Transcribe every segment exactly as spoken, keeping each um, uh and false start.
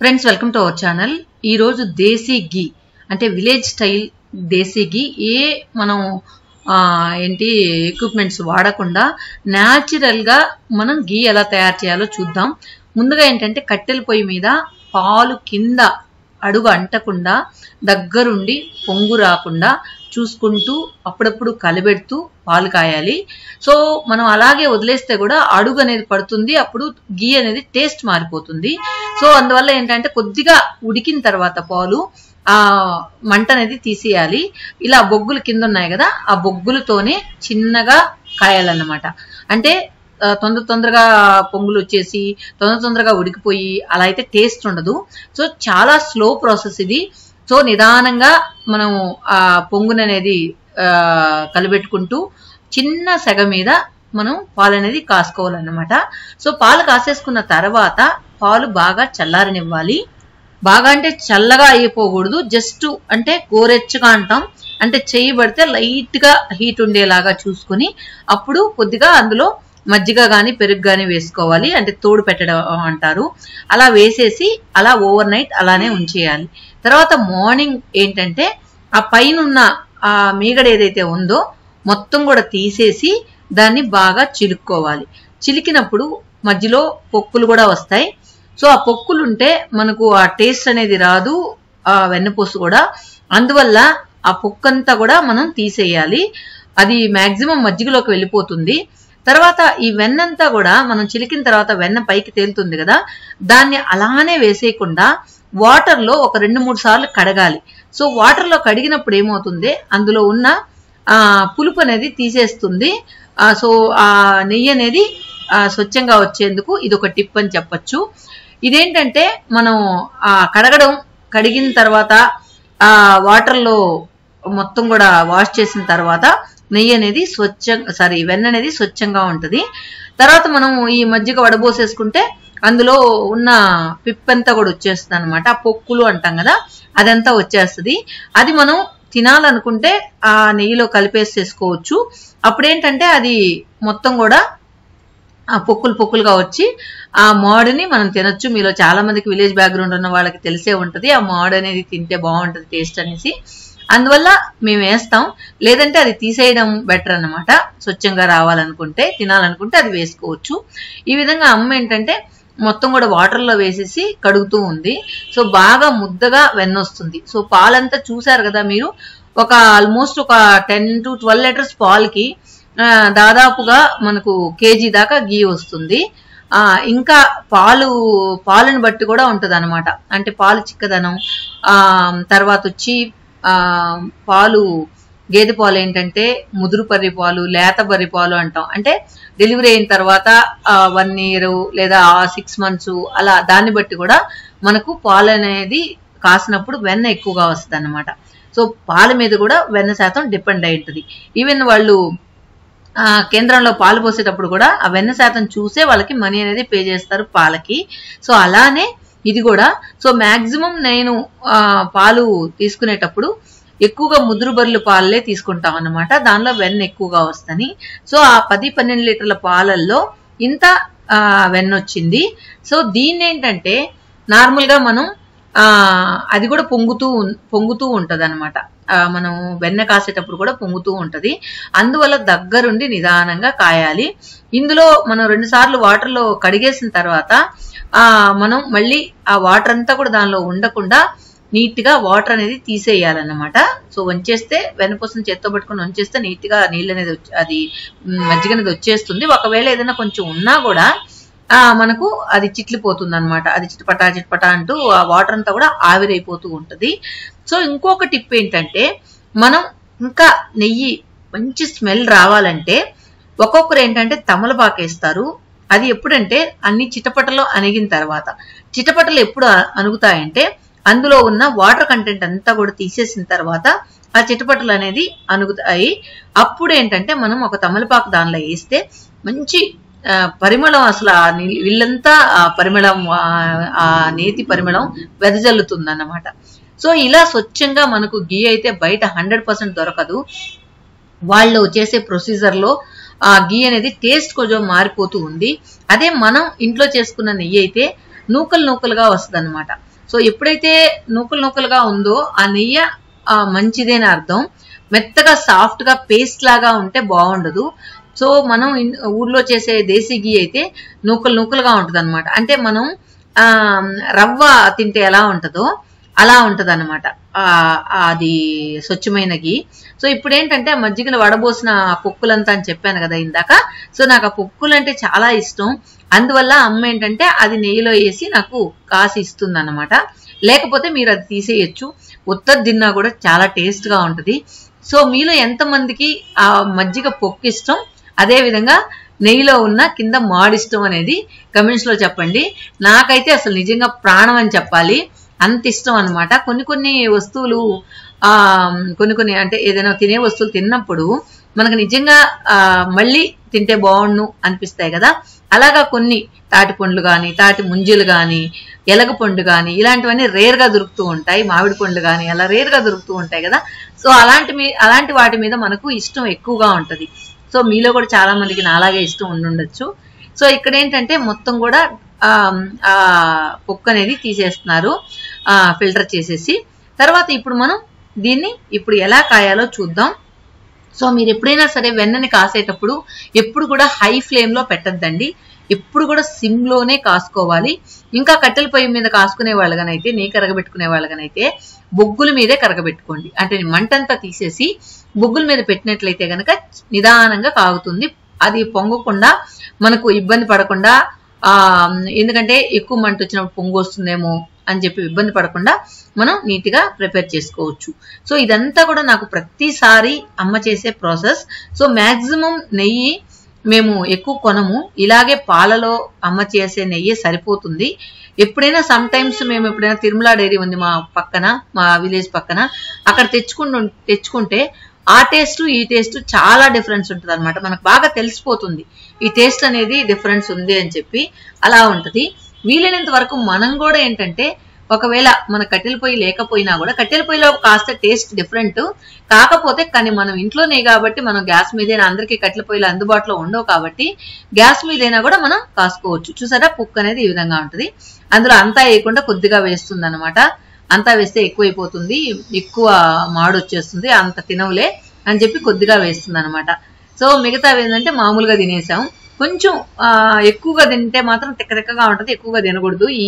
Friends welcome to our channel. ఈ రోజు దేశీ ఘీ అంటే విలేజ్ స్టైల్ దేశీ ఘీ ఏ మనం ఏంటి ఎక్విప్మెంట్స్ వాడకుండా న్యాచురల్ గా మనం ఘీ ఎలా తయారు చేయాలో చూద్దాం. ముందుగా ఏంటంటే కట్టెల పొయ్యి మీద పాలు కింద అడుగు అంటకుండా దగ్గరుండి పొంగు రాకుండా చూసుకుంటూ అప్పుడప్పుడు కలబెడుతూ పాలు కాయాలి. సో మనం అలాగే వదిలేస్తే కూడా అడుగు అనేది పడుతుంది, అప్పుడు ఘీ అనేది టేస్ట్ మారిపోతుంది. సో అందువల్ల ఏంటంటే కొద్దిగా ఉడికిన తర్వాత పాలు ఆ మంట అనేది తీసేయాలి. ఇలా బొగ్గులు కింద ఉన్నాయి కదా, ఆ బొగ్గులతోనే చిన్నగా కాయాలన్నమాట. అంటే తొందర తొందరగా పొంగులు వచ్చేసి తొందర తొందరగా ఉడికిపోయి అలా అయితే టేస్ట్ ఉండదు. సో చాలా స్లో ప్రాసెస్ ఇది. సో నిదానంగా మనం ఆ పొంగుననేది ఆ కలిపెట్టుకుంటూ చిన్న సెగ మీద మనం పాలు అనేది కాసుకోవాలన్నమాట. సో పాలు కాసేసుకున్న తర్వాత పాలు బాగా చల్లారనివ్వాలి. బాగా అంటే చల్లగా అయిపోకూడదు, జస్ట్ అంటే గోరెచ్చగా అంటాం, అంటే చేయి పడితే లైట్ గా హీట్ ఉండేలాగా చూసుకుని అప్పుడు కొద్దిగా అందులో మజ్జిగ గాని పెరుగు గాని వేసుకోవాలి. అంటే తోడు పెట్టడం అంటారు. అలా వేసేసి అలా ఓవర్ నైట్ అలానే ఉంచేయాలి. తర్వాత మార్నింగ్ ఏంటంటే ఆ పైన ఉన్న ఆ మీగడ ఏదైతే ఉందో మొత్తం కూడా తీసేసి దాన్ని బాగా చిలుక్కోవాలి. చిలికినప్పుడు మధ్యలో పొక్కులు కూడా వస్తాయి. సో ఆ పొక్కులు ఉంటే మనకు ఆ టేస్ట్ అనేది రాదు, ఆ వెన్నపూస కూడా. అందువల్ల ఆ పొక్కంతా కూడా మనం తీసేయాలి. అది మాక్సిమం మజ్జిగలోకి వెళ్ళిపోతుంది. తర్వాత ఈ వెన్నంతా కూడా మనం చిలికిన తర్వాత వెన్న పైకి తేలుతుంది కదా, దాన్ని అలానే వేసేయకుండా వాటర్ లో ఒక రెండు మూడు సార్లు కడగాలి. సో వాటర్ లో కడిగినప్పుడు ఏమవుతుంది, అందులో ఉన్న ఆ పులుపు అనేది తీసేస్తుంది. ఆ సో ఆ నెయ్యి అనేది ఆ స్వచ్ఛంగా వచ్చేందుకు ఇది ఒక టిప్ అని చెప్పచ్చు. ఇదేంటంటే మనం ఆ కడగడం కడిగిన తర్వాత ఆ వాటర్ లో మొత్తం కూడా వాష్ చేసిన తర్వాత నెయ్యి అనేది స్వచ్ఛంగా సారీ వెన్న అనేది స్వచ్ఛంగా ఉంటుంది. తర్వాత మనం ఈ మజ్జిగ వడబోసేసుకుంటే అందులో ఉన్న పిప్పంతా కూడా వచ్చేస్తుంది అనమాట. ఆ పొక్కులు అంటాం కదా, అదంతా వచ్చేస్తుంది. అది మనం తినాలనుకుంటే ఆ నెయ్యిలో కలిపేసేసుకోవచ్చు. అప్పుడేంటంటే అది మొత్తం కూడా ఆ పొక్కులు పొక్కులుగా వచ్చి ఆ మాడుని మనం తినొచ్చు. మీలో చాలా మందికి విలేజ్ బ్యాక్గ్రౌండ్ ఉన్న వాళ్ళకి తెలిసే ఉంటది ఆ మాడు అనేది తింటే బాగుంటది టేస్ట్ అనేసి. అందువల్ల మేము వేస్తాం, లేదంటే అది తీసేయడం బెటర్ అన్నమాట. స్వచ్ఛంగా రావాలనుకుంటే తినాలనుకుంటే అది వేసుకోవచ్చు. ఈ విధంగా అమ్మ ఏంటంటే మొత్తం కూడా వాటర్ లో వేసేసి కడుగుతూ ఉంది. సో బాగా ముద్దగా వెన్న వస్తుంది. సో పాలంతా చూసారు కదా మీరు, ఒక ఆల్మోస్ట్ ఒక టెన్ టు ట్వెల్వ్ లీటర్స్ పాలకి దాదాపుగా మనకు కేజీ దాకా గీ వస్తుంది. ఆ ఇంకా పాలు పాలను బట్టి కూడా ఉంటది అనమాట. అంటే పాలు చిక్కదనం, ఆ తర్వాత వచ్చి ఆ పాలు గేదె పాలు ఏంటంటే ముదురు పర్రి పాలు, లేత బర్రి పాలు అంటాం. అంటే డెలివరీ అయిన తర్వాత వన్ ఇయర్ లేదా సిక్స్ మంత్స్ అలా దాన్ని బట్టి కూడా మనకు పాలు అనేది కాసినప్పుడు వెన్న ఎక్కువగా వస్తుంది అన్నమాట. సో పాల మీద కూడా వెన్న శాతం డిపెండ్ అయి ఉంటుంది. ఈవెన్ వాళ్ళు ఆ కేంద్రంలో పాలు పోసేటప్పుడు కూడా ఆ వెన్న శాతం చూసే వాళ్ళకి మనీ అనేది పే చేస్తారు పాలకి. సో అలానే ఇది కూడా. సో మాక్సిమం నేను ఆ పాలు తీసుకునేటప్పుడు ఎక్కువగా ముదురు బర్రెలు పాలే తీసుకుంటాం అన్నమాట. దానిలో వెన్న ఎక్కువగా వస్తుంది. సో ఆ పది పన్నెండు లీటర్ల పాలల్లో ఇంత ఆ వెన్న వచ్చింది. సో దీన్ని ఏంటంటే నార్మల్ గా మనం ఆ అది కూడా పొంగుతూ పొంగుతూ ఉంటది అనమాట. మనం వెన్న కాసేటప్పుడు కూడా పొంగుతూ ఉంటది. అందువల్ల దగ్గరుండి నిదానంగా కాయాలి. ఇందులో మనం రెండు సార్లు వాటర్ లో కడిగేసిన తర్వాత ఆ మనం మళ్ళీ ఆ వాటర్ అంతా కూడా దానిలో ఉండకుండా నీట్ గా వాటర్ అనేది తీసేయాలన్నమాట. సో వంచేస్తే వెన్నపూసను చేత్తో పట్టుకుని వంచేస్తే నీట్ గా నీళ్ళు అనేది అది మజ్జిగ అనేది వచ్చేస్తుంది. ఒకవేళ ఏదైనా కొంచెం ఉన్నా కూడా ఆ మనకు అది చిట్లిపోతుంది అనమాట. అది చిట్పటా చిట్పటా అంటూ ఆ వాటర్ అంతా కూడా ఆవిరైపోతూ ఉంటది. సో ఇంకొక టిప్ ఏంటంటే మనం ఇంకా నెయ్యి మంచి స్మెల్ రావాలంటే ఒక్కొక్కరు ఏంటంటే తమలపాకు వేస్తారు. అది ఎప్పుడంటే అన్ని చిటపటలో అణిగిన తర్వాత. చిటపటలు ఎప్పుడు అణుగుతాయంటే అందులో ఉన్న వాటర్ కంటెంట్ అంతా కూడా తీసేసిన తర్వాత ఆ చిటపటలు అనేది అణుగుతాయి. అప్పుడు ఏంటంటే మనం ఒక తమలపాకు దానిలో వేస్తే మంచి పరిమళం, అసలు ఆ ఇల్లంతా ఆ పరిమళం, ఆ నేతి పరిమళం వెదజల్లుతుంది అన్నమాట. సో ఇలా స్వచ్ఛంగా మనకు ఘీ అయితే బయట హండ్రెడ్ పర్సెంట్ దొరకదు. వాళ్ళు చేసే ప్రొసీజర్ లో ఆ ఘీ అనేది టేస్ట్ కొంచెం మారిపోతూ ఉంది. అదే మనం ఇంట్లో చేసుకున్న నెయ్యి అయితే నూకలు నూకలుగా వస్తుంది అనమాట. సో ఎప్పుడైతే నూకలు నూకలుగా ఉందో ఆ నెయ్యి మంచిదేని అర్థం. మెత్తగా సాఫ్ట్ గా పేస్ట్ లాగా ఉంటే బాగుండదు. సో మనం ఊర్లో చేసే దేశీ గీ అయితే నూకలు నూకలుగా ఉంటుంది అనమాట. అంటే మనం ఆ రవ్వ తింటే ఎలా ఉంటుందో అలా ఉంటది అనమాట అది స్వచ్ఛమైన గీ. సో ఇప్పుడు ఏంటంటే మజ్జిగలు వడబోసిన పొక్కులంతా అని చెప్పాను కదా ఇందాక. సో నాకు ఆ పొక్కులు అంటే చాలా ఇష్టం. అందువల్ల అమ్మ ఏంటంటే అది నెయ్యిలో వేసి నాకు కాసి ఇస్తుంది అనమాట. లేకపోతే మీరు అది తీసేయచ్చు. ఉత్తది తిన్నా కూడా చాలా టేస్ట్ గా ఉంటది. సో మీలో ఎంతమందికి ఆ మజ్జిగ పొక్కు ఇష్టం, అదే విధంగా నెయ్యిలో ఉన్న కింద మాడిష్టం అనేది కమెంట్స్ లో చెప్పండి. నాకైతే అసలు నిజంగా ప్రాణం అని చెప్పాలి, అంత ఇష్టం అనమాట. కొన్ని కొన్ని వస్తువులు ఆ కొన్ని కొన్ని అంటే ఏదైనా తినే వస్తువులు తిన్నప్పుడు మనకు నిజంగా ఆ మళ్ళీ తింటే బాగుండు అనిపిస్తాయి కదా. అలాగా కొన్ని తాటి పండ్లు కానీ, తాటి ముంజలు కానీ, ఎలగ పండు కానీ ఇలాంటివన్నీ రేర్ గా దొరుకుతూ ఉంటాయి. మామిడి పండ్లు కానీ అలా రేర్ గా దొరుకుతూ ఉంటాయి కదా. సో అలాంటి అలాంటి వాటి మీద మనకు ఇష్టం ఎక్కువగా ఉంటది. సో మీలో కూడా చాలా మందికి నాలాగే ఇష్టం ఉండుండొచ్చు. సో ఇక్కడ ఏంటంటే మొత్తం కూడా ఆ పొక్కు అనేది తీసేస్తున్నారు ఫిల్టర్ చేసేసి. తర్వాత ఇప్పుడు మనం దీన్ని ఇప్పుడు ఎలా కాయాలో చూద్దాం. సో మీరు ఎప్పుడైనా సరే వెన్నని కాసేటప్పుడు ఎప్పుడు కూడా హై ఫ్లేమ్ లో పెట్టద్దండి, ఎప్పుడు కూడా సిమ్ లోనే కాసుకోవాలి. ఇంకా కట్టెల పొయ్యి మీద కాసుకునే వాళ్ళగానైతే, నెయ్యి కరగబెట్టుకునే వాళ్ళగానైతే బొగ్గుల మీదే కరగబెట్టుకోండి. అంటే మంటంతా తీసేసి బొగ్గుల మీద పెట్టినట్లయితే గనక నిదానంగా కాగుతుంది. అది పొంగకుండా మనకు ఇబ్బంది పడకుండా, ఆ ఎందుకంటే ఎక్కువ మంట వచ్చినప్పుడు పొంగు వస్తుందేమో అని చెప్పి ఇబ్బంది పడకుండా మనం నీట్ గా ప్రిపేర్ చేసుకోవచ్చు. సో ఇదంతా కూడా నాకు ప్రతిసారి అమ్మ చేసే ప్రాసెస్. సో మాక్సిమం నెయ్యి మేము ఎక్కువ కొనము, ఇలాగే పాలలో అమ్మ చేసే నెయ్యి సరిపోతుంది. ఎప్పుడైనా సమ్ టైమ్స్ మేము ఎప్పుడైనా తిరుమల డైరీ ఉంది మా పక్కన, మా విలేజ్ పక్కన, అక్కడ తెచ్చుకుంటు తెచ్చుకుంటే ఆ టేస్ట్ ఈ టేస్ట్ చాలా డిఫరెన్స్ ఉంటుంది అనమాట. మనకు బాగా తెలిసిపోతుంది ఈ టేస్ట్ అనేది డిఫరెన్స్ ఉంది అని చెప్పి. అలా ఉంటది. వీలైనంత వరకు మనం కూడా ఏంటంటే ఒకవేళ మన కట్టెల పొయ్యి లేకపోయినా కూడా కట్టెల పొయ్యిలో కాస్త టేస్ట్ డిఫరెంట్ కాకపోతే, కానీ మనం ఇంట్లోనే కాబట్టి మనం గ్యాస్ మీదైనా, అందరికీ కట్టెల పొయ్యిలు అందుబాటులో ఉండవు కాబట్టి గ్యాస్ మీదైనా కూడా మనం కాసుకోవచ్చు. చూసారా పొక్కు అనేది ఈ విధంగా ఉంటుంది. అందులో అంతా వేయకుండా కొద్దిగా వేస్తుంది అనమాట. అంతా వేస్తే ఎక్కువైపోతుంది, ఎక్కువ మాడు వచ్చేస్తుంది, అంత తినవులే అని చెప్పి కొద్దిగా వేస్తుంది అనమాట. సో మిగతా ఏంటంటే మామూలుగా తినేసాం. కొంచెం ఆ ఎక్కువగా తింటే మాత్రం తిక్క తిక్కగా ఉంటుంది, ఎక్కువగా తినకూడదు ఈ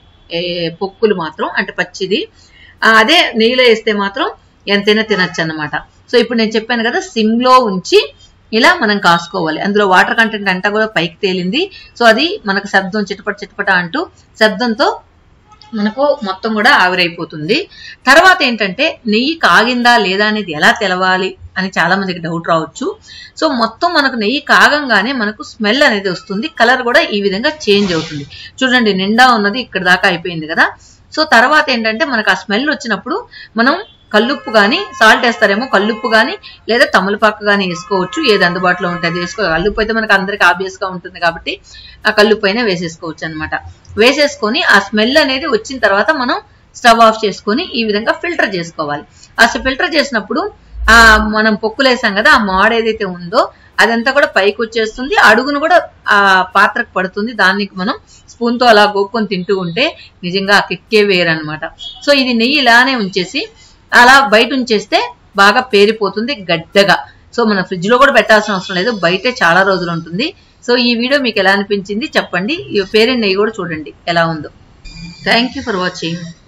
పొక్కులు మాత్రం, అంటే పచ్చిది. అదే నెయ్యిలో వేస్తే మాత్రం ఎంతైనా తినచ్చు అన్నమాట. సో ఇప్పుడు నేను చెప్పాను కదా, సిమ్ లో ఉంచి ఇలా మనం కాసుకోవాలి. అందులో వాటర్ కంటెంట్ అంతా కూడా పైకి తేలింది. సో అది మనకు శబ్దం చిటపట చిటపట అంటూ శబ్దంతో మనకు మొత్తం కూడా ఆవిరైపోతుంది. తర్వాత ఏంటంటే నెయ్యి కాగిందా లేదా అనేది ఎలా తెలవాలి అని చాలా మందికి డౌట్ రావచ్చు. సో మొత్తం మనకు నెయ్యి కాగంగానే మనకు స్మెల్ అనేది వస్తుంది, కలర్ కూడా ఈ విధంగా చేంజ్ అవుతుంది. చూడండి నిండా ఉన్నది ఇక్కడ దాకా అయిపోయింది కదా. సో తర్వాత ఏంటంటే మనకు ఆ స్మెల్ వచ్చినప్పుడు మనం కల్లుప్పు కానీ, సాల్ట్ వేస్తారేమో కల్లుప్పు కానీ లేదా తమలపాకు కానీ వేసుకోవచ్చు, ఏది అందుబాటులో ఉంటే అది వేసుకో. కల్లుప్పు అయితే మనకు అందరికి ఆబ్వియస్ గా ఉంటుంది కాబట్టి ఆ కల్లుప్పు అయినా వేసేసుకోవచ్చు అనమాట. వేసేసుకొని ఆ స్మెల్ అనేది వచ్చిన తర్వాత మనం స్టవ్ ఆఫ్ చేసుకొని ఈ విధంగా ఫిల్టర్ చేసుకోవాలి. అసలు ఫిల్టర్ చేసినప్పుడు ఆ మనం పొక్కులు వేసాం కదా, ఆ మాడ ఏదైతే ఉందో అదంతా కూడా పైకి వచ్చేస్తుంది, అడుగును కూడా ఆ పాత్రకు పడుతుంది. దాన్ని మనం స్పూన్ తో అలా గోక్కొని తింటూ ఉంటే నిజంగా ఆ కిక్కే వేరనమాట. సో ఇది నెయ్యి ఇలానే ఉంచేసి అలా బయట ఉంచేస్తే బాగా పేరిపోతుంది గడ్డగా. సో మన ఫ్రిడ్జ్ లో కూడా పెట్టాల్సిన అవసరం లేదు, బయటే చాలా రోజులు ఉంటుంది. సో ఈ వీడియో మీకు ఎలా అనిపించింది చెప్పండి. ఈ పేరెంట్ నెయ్యి కూడా చూడండి ఎలా ఉందో. Thank you for watching.